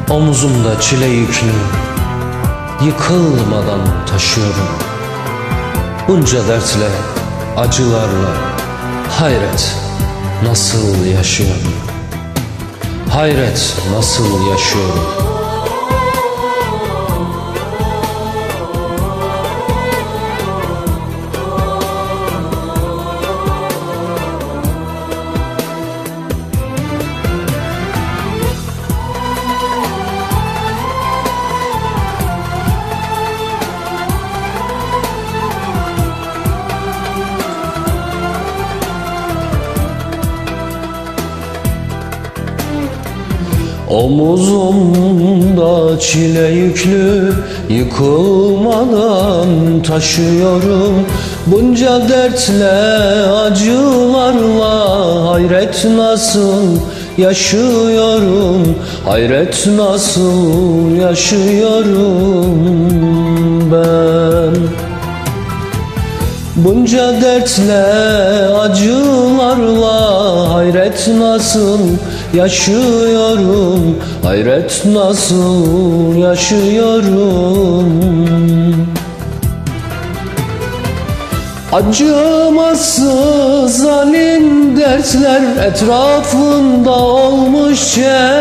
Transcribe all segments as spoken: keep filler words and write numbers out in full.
Omuzumda çile yüklü, yıkılmadan taşıyorum. Bunca dertle, acılarla, hayret nasıl yaşıyorum. Hayret nasıl yaşıyorum. Omuzumda çile yüklü, yıkılmadan taşıyorum. Bunca dertle, acılarla, hayret nasıl yaşıyorum. Hayret nasıl yaşıyorum ben. Bunca dertle, acılarla, hayret nasıl yaşıyorum. Hayret nasıl yaşıyorum. Acımasız zalim dertler etrafında olmuş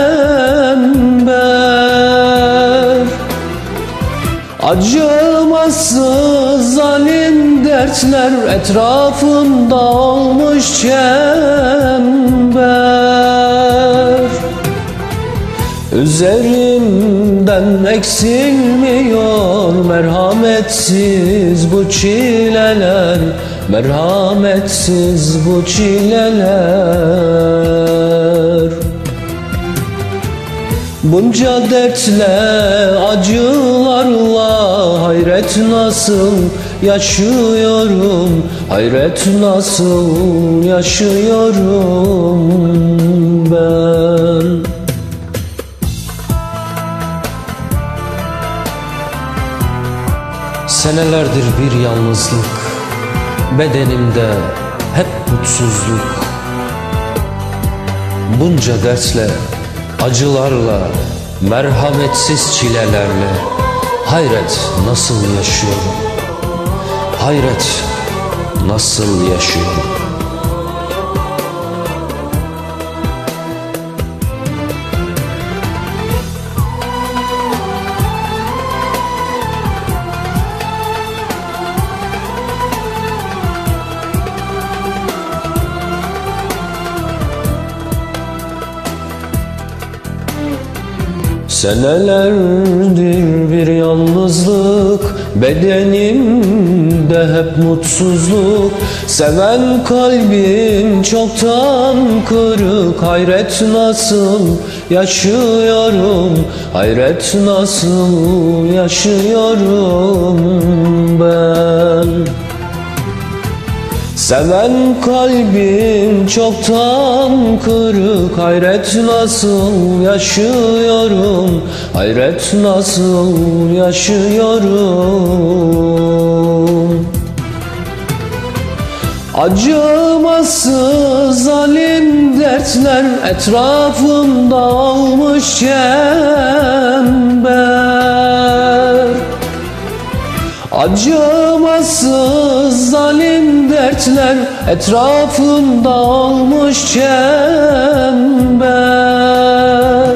çember. Acımasız zalim dertler etrafında olmuş çember. Üzerimden eksilmiyor merhametsiz bu çileler, merhametsiz bu çileler. Bunca dertle, acılarla, hayret nasıl yaşıyorum. Hayret nasıl yaşıyorum ben. Senelerdir bir yalnızlık, bedenimde hep mutsuzluk. Bunca dertle, acılarla, merhametsiz çilelerle, hayret nasıl yaşıyorum. Hayret nasıl yaşıyorum. Senelerdir bir yalnızlık, bedenimde hep mutsuzluk. Seven kalbim çoktan kırık, hayret nasıl yaşıyorum. Hayret nasıl yaşıyorum ben. Seven kalbim çoktan kırık, hayret nasıl yaşıyorum. Hayret nasıl yaşıyorum. Acımasız zalim dertler etrafımda olmuş çember. Acımasız zalim dertler etrafımda olmuş çember.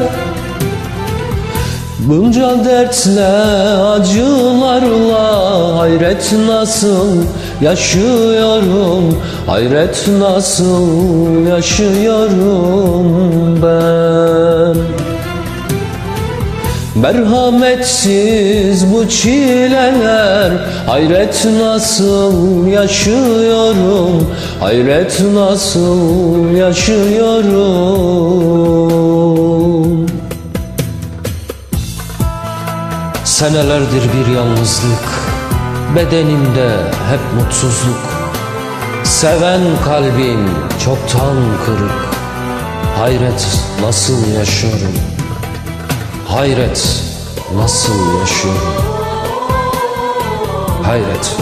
Bunca dertle, acılarla, hayret nasıl yaşıyorum. Hayret nasıl yaşıyorum ben. Merhametsiz bu çileler, hayret nasıl yaşıyorum. Hayret nasıl yaşıyorum. Senelerdir bir yalnızlık, bedenimde hep mutsuzluk. Seven kalbim çoktan kırık, hayret nasıl yaşıyorum. Hayret nasıl yaşıyorum. Hayret.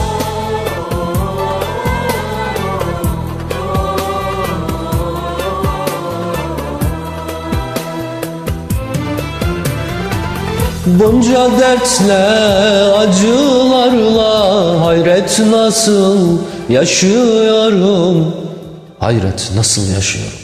Bunca dertle, acılarla hayret nasıl yaşıyorum, hayret nasıl yaşıyorum.